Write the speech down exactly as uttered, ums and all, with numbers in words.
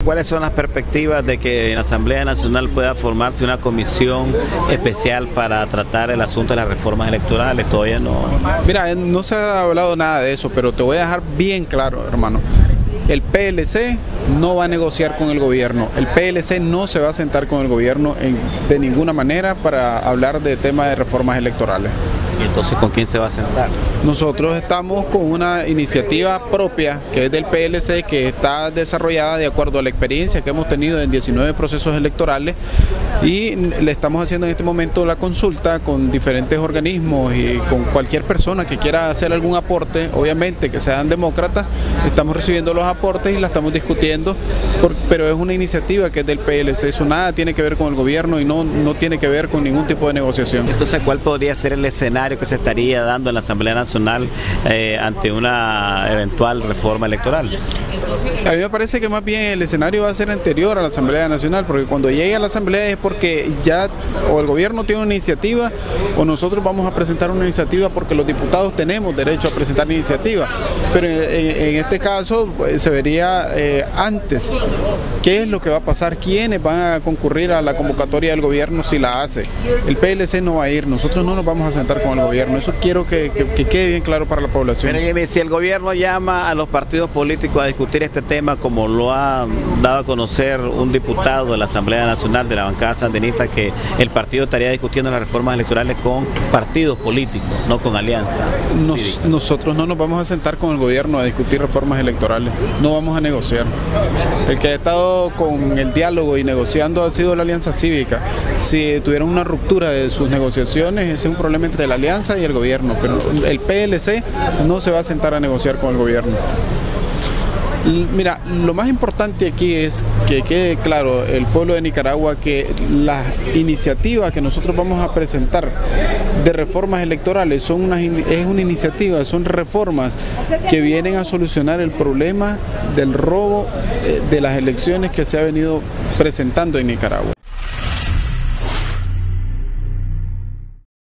¿Cuáles son las perspectivas de que en la Asamblea Nacional pueda formarse una comisión especial para tratar el asunto de las reformas electorales? Todavía no. Mira, no se ha hablado nada de eso, pero te voy a dejar bien claro, hermano. El P L C no va a negociar con el gobierno, el P L C no se va a sentar con el gobierno en, de ninguna manera para hablar de temas de reformas electorales. ¿Y entonces con quién se va a sentar? Nosotros estamos con una iniciativa propia que es del P L C, que está desarrollada de acuerdo a la experiencia que hemos tenido en diecinueve procesos electorales, y le estamos haciendo en este momento la consulta con diferentes organismos y con cualquier persona que quiera hacer algún aporte, obviamente que sean demócratas. Estamos recibiendo los aportes y la estamos discutiendo, por, pero es una iniciativa que es del P L C, eso nada tiene que ver con el gobierno y no, no tiene que ver con ningún tipo de negociación. Entonces, ¿cuál podría ser el escenario que se estaría dando en la Asamblea Nacional eh, ante una eventual reforma electoral? A mí me parece que más bien el escenario va a ser anterior a la Asamblea Nacional, porque cuando llegue a la Asamblea es porque ya o el gobierno tiene una iniciativa o nosotros vamos a presentar una iniciativa, porque los diputados tenemos derecho a presentar iniciativas, pero en, en este caso pues, se vería eh, antes qué es lo que va a pasar, quiénes van a concurrir a la convocatoria del gobierno si la hace. El P L C no va a ir, nosotros no nos vamos a sentar con el gobierno, eso quiero que, que, que quede bien claro para la población. Pero si el gobierno llama a los partidos políticos a discutir este tema, como lo ha dado a conocer un diputado de la Asamblea Nacional de la bancada sandinista, que el partido estaría discutiendo las reformas electorales con partidos políticos, no con alianzas. Nos, nosotros no nos vamos a sentar con el gobierno a discutir reformas electorales, no vamos a negociar. El que ha estado con el diálogo y negociando ha sido la Alianza Cívica. Si tuvieron una ruptura de sus negociaciones, ese es un problema entre la alianza y el gobierno, pero el P L C no se va a sentar a negociar con el gobierno. Mira, lo más importante aquí es que quede claro el pueblo de Nicaragua que las iniciativas que nosotros vamos a presentar de reformas electorales son una, es una iniciativa, son reformas que vienen a solucionar el problema del robo de las elecciones que se ha venido presentando en Nicaragua.